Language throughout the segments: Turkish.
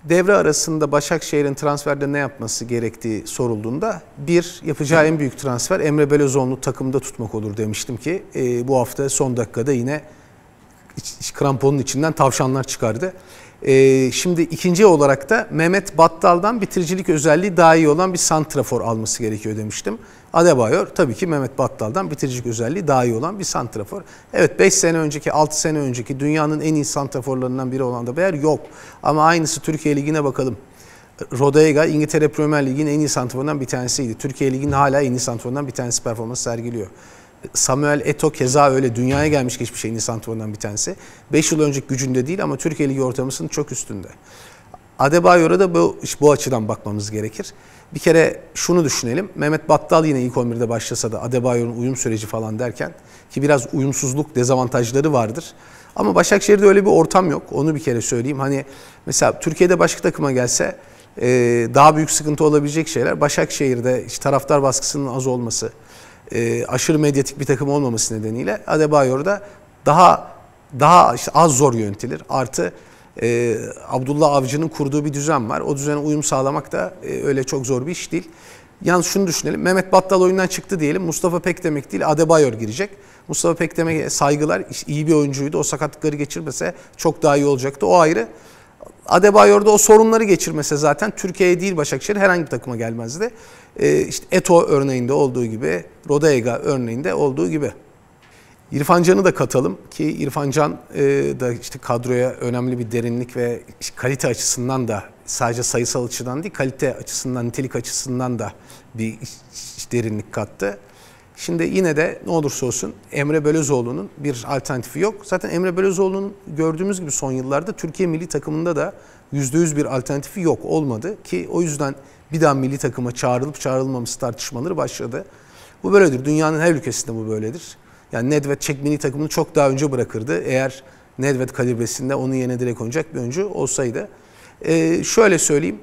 devre arasında Başakşehir'in transferde ne yapması gerektiği sorulduğunda yapacağı en büyük transfer Emre Belözoğlu'nu takımda tutmak olur demiştim ki bu hafta son dakikada yine kramponun içinden tavşanlar çıkardı. Şimdi ikinci olarak da Mehmet Battal'dan bitiricilik özelliği daha iyi olan bir santrafor alması gerekiyor demiştim. Adebayor tabii ki Mehmet Battal'dan bitiricilik özelliği daha iyi olan bir santrafor. Evet 5 sene önceki 6 sene önceki dünyanın en iyi santraforlarından biri olan Adebayor yok. Ama aynısı Türkiye Ligi'ne bakalım. Rodallega İngiltere Premier Ligi'nin en iyi santraforundan bir tanesiydi. Türkiye Ligi'nin hala en iyi santraforundan bir tanesi performans sergiliyor. Samuel Eto'o keza öyle dünyaya gelmiş geçmiş en iyi santraforundan bir tanesi. 5 yıl önceki gücünde değil ama Türkiye Ligi ortalamasının çok üstünde. Adebayor'a da bu açıdan bakmamız gerekir. Bir kere şunu düşünelim. Mehmet Battal yine ilk 11'de başlasa da Adebayor'un uyum süreci falan derken ki biraz uyumsuzluk dezavantajları vardır. Ama Başakşehir'de öyle bir ortam yok. Onu bir kere söyleyeyim. Hani mesela Türkiye'de başka takıma gelse daha büyük sıkıntı olabilecek şeyler. Başakşehir'de taraftar baskısının az olması, aşırı medyatik bir takım olmaması nedeniyle Adebayor'da daha az zor yönetilir. Artı Abdullah Avcı'nın kurduğu bir düzen var. O düzene uyum sağlamak da öyle çok zor bir iş değil. Yalnız şunu düşünelim. Mehmet Battal oyundan çıktı diyelim. Mustafa Pekdemek değil Adebayor girecek. Mustafa Pekdemek'e saygılar. İyi bir oyuncuydu. O sakatlıkları geçirmese çok daha iyi olacaktı. O ayrı. Adebayor'da o sorunları geçirmese zaten Türkiye'ye değil Başakşehir herhangi bir takıma gelmezdi. Eto'o örneğinde olduğu gibi, Rodallega örneğinde olduğu gibi. İrfan Can'ı da katalım ki İrfan Can da kadroya önemli bir derinlik ve kalite açısından da sadece sayısal açıdan değil kalite açısından, nitelik açısından da bir derinlik kattı. Şimdi yine de ne olursa olsun Emre Belözoğlu'nun bir alternatifi yok. Zaten Emre Belözoğlu'nun gördüğümüz gibi son yıllarda Türkiye milli takımında da %100 bir alternatifi yok olmadı ki o yüzden bir daha milli takıma çağrılıp çağrılmaması tartışmaları başladı. Bu böyledir. Dünyanın her ülkesinde bu böyledir. Yani Nedved Çek milli takımını çok daha önce bırakırdı. Eğer Nedved kalibresinde onun yerine direkt oynayacak bir oyuncu olsaydı. Şöyle söyleyeyim.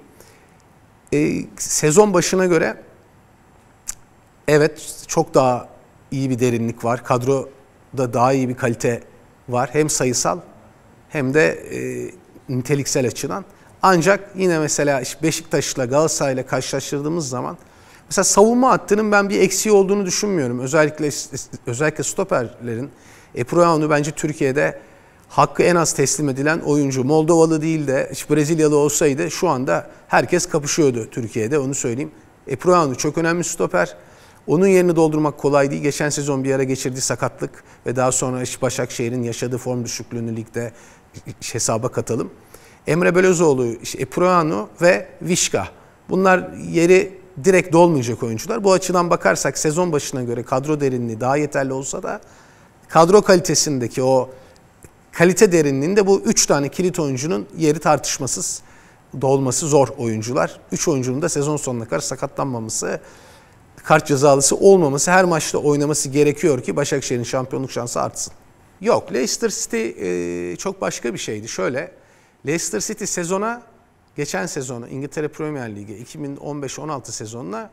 Sezon başına göre evet çok daha iyi bir derinlik var. Kadroda daha iyi bir kalite var. Hem sayısal hem de niteliksel açıdan. Ancak yine mesela Beşiktaş'la Galatasaray'la karşılaştırdığımız zaman mesela savunma hattının ben bir eksiği olduğunu düşünmüyorum. Özellikle stoperlerin. Eproyanu bence Türkiye'de hakkı en az teslim edilen oyuncu. Moldovalı değil de Brezilyalı olsaydı şu anda herkes kapışıyordu Türkiye'de onu söyleyeyim. Eproyanu çok önemli stoper. Onun yerini doldurmak kolay değil. Geçen sezon bir ara geçirdiği sakatlık ve daha sonra Başakşehir'in yaşadığı form düşüklüğünü ligde hesaba katalım. Emre Belözoğlu, Eproyanu ve Vişka. Bunlar yeri direkt dolmayacak oyuncular. Bu açıdan bakarsak sezon başına göre kadro derinliği daha yeterli olsa da kadro kalitesindeki o kalite derinliğinde bu 3 tane kilit oyuncunun yeri tartışmasız dolması zor oyuncular. 3 oyuncunun da sezon sonuna kadar sakatlanmaması, kart cezalısı olmaması, her maçta oynaması gerekiyor ki Başakşehir'in şampiyonluk şansı artsın. Yok, Leicester City çok başka bir şeydi. Şöyle, Leicester City geçen sezonu İngiltere Premier Ligi 2015-16 sezonuna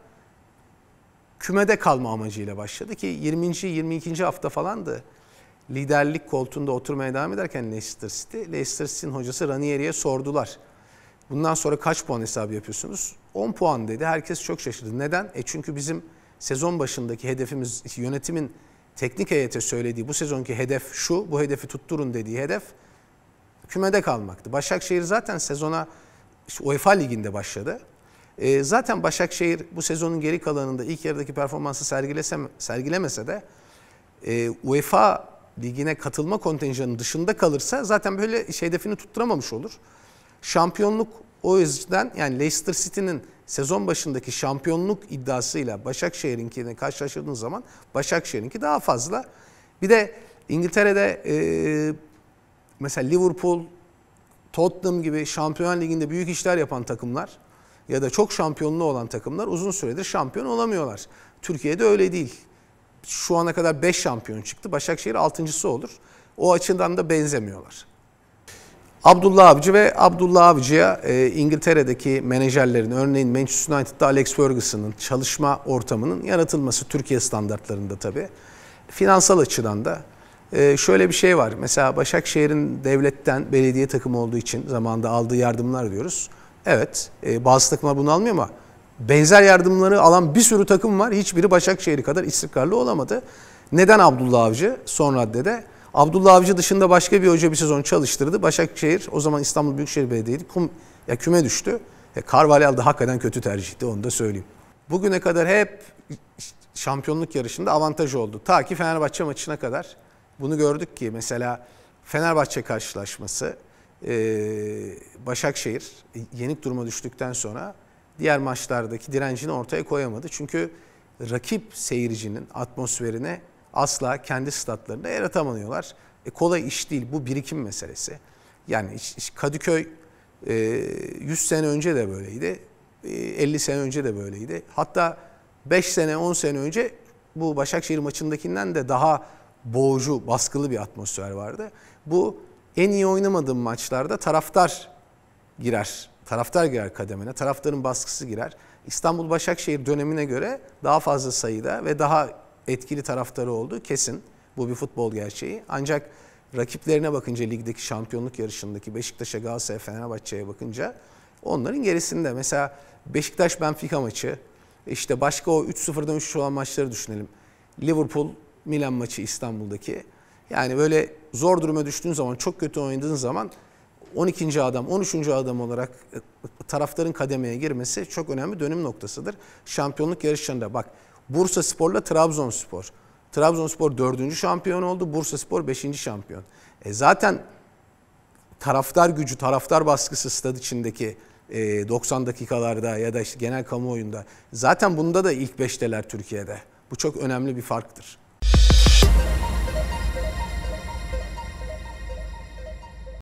kümede kalma amacıyla başladı ki 20. 22. hafta falandı. Liderlik koltuğunda oturmaya devam ederken Leicester City'nin hocası Ranieri'ye sordular. Bundan sonra kaç puan hesabı yapıyorsunuz? 10 puan dedi. Herkes çok şaşırdı. Neden? Çünkü bizim sezon başındaki hedefimiz, yönetimin teknik heyete söylediği bu sezonki hedef şu, bu hedefi tutturun dediği hedef kümede kalmaktı. Başakşehir zaten sezona UEFA Ligi'nde başladı. Zaten Başakşehir bu sezonun geri kalanında ilk yarıdaki performansı sergilemese de UEFA Ligi'ne katılma kontenjanının dışında kalırsa zaten böyle hedefini tutturamamış olur. Şampiyonluk o yüzden yani Leicester City'nin sezon başındaki şampiyonluk iddiasıyla Başakşehir'inkine karşılaştırdığınız zaman Başakşehir'inki daha fazla. Bir de İngiltere'de mesela Liverpool, Tottenham gibi Şampiyonlar Ligi'nde büyük işler yapan takımlar ya da çok şampiyonluğu olan takımlar uzun süredir şampiyon olamıyorlar. Türkiye'de öyle değil. Şu ana kadar 5 şampiyon çıktı. Başakşehir 6.'sı olur. O açıdan da benzemiyorlar. Abdullah Avcı ve Abdullah Avcı'ya İngiltere'deki menajerlerin örneğin Manchester United'da Alex Ferguson'ın çalışma ortamının yaratılması Türkiye standartlarında tabii. Finansal açıdan da şöyle bir şey var. Mesela Başakşehir'in devletten belediye takımı olduğu için zamanında aldığı yardımlar diyoruz. Evet, bazı takımlar bunu almıyor ama benzer yardımları alan bir sürü takım var. Hiçbiri Başakşehir kadar istikrarlı olamadı. Neden Abdullah Avcı son raddede? Abdullah Avcı dışında başka bir hoca bir sezon çalıştırdı. Başakşehir o zaman İstanbul Büyükşehir Belediye'ydi. Küme düştü. Carvalhal da hakikaten kötü tercihti, onu da söyleyeyim. Bugüne kadar hep şampiyonluk yarışında avantaj oldu. Ta ki Fenerbahçe maçına kadar. Bunu gördük ki mesela Fenerbahçe karşılaşması, Başakşehir yenik duruma düştükten sonra diğer maçlardaki direncini ortaya koyamadı. Çünkü rakip seyircinin atmosferine asla kendi statlarında yaratamıyorlar. Kolay iş değil, bu birikim meselesi. Yani Kadıköy 100 sene önce de böyleydi, 50 sene önce de böyleydi. Hatta 5 sene, 10 sene önce bu Başakşehir maçındakinden de daha boğucu, baskılı bir atmosfer vardı. Bu en iyi oynamadığım maçlarda taraftar girer. Taraftar girer kademine, taraftarın baskısı girer. İstanbul Başakşehir dönemine göre daha fazla sayıda ve daha etkili taraftarı olduğu kesin. Bu bir futbol gerçeği. Ancak rakiplerine bakınca ligdeki şampiyonluk yarışındaki Beşiktaş'a, Galatasaray'a, Fenerbahçe'ye bakınca onların gerisinde. Mesela Beşiktaş-Benfica maçı, işte başka o 3-0'dan 3-3 olan maçları düşünelim. Liverpool-Milan maçı İstanbul'daki. Yani böyle zor duruma düştüğün zaman, çok kötü oynadığın zaman 12. adam, 13. adam olarak taraftarın kademeye girmesi çok önemli dönüm noktasıdır. Şampiyonluk yarışlarında bak, Bursaspor'la Trabzonspor. Trabzonspor 4. şampiyon oldu, Bursaspor 5. şampiyon. Zaten taraftar gücü, taraftar baskısı stad içindeki 90 dakikalarda ya da işte genel kamuoyunda zaten bunda da ilk 5'teler Türkiye'de. Bu çok önemli bir farktır.